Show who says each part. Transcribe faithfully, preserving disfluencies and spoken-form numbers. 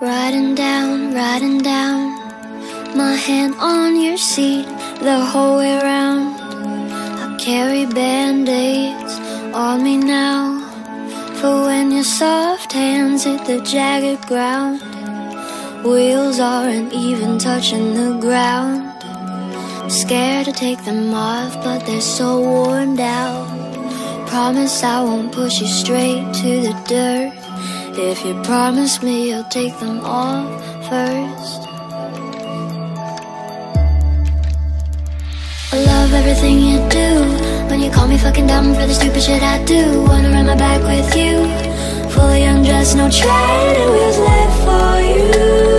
Speaker 1: Riding down, riding down, my hand on your seat the whole way round. I carry band-aids on me now, for when your soft hands hit the jagged ground. Wheels aren't even touching the ground. Scared to take them off, but they're so worn down. Promise I won't push you straight to the dirt. If you promise me you'll take them off first. I love everything you do. When you call me fucking dumb for the stupid shit I do. Wanna run my back with you, fully undressed, no training wheels left for you.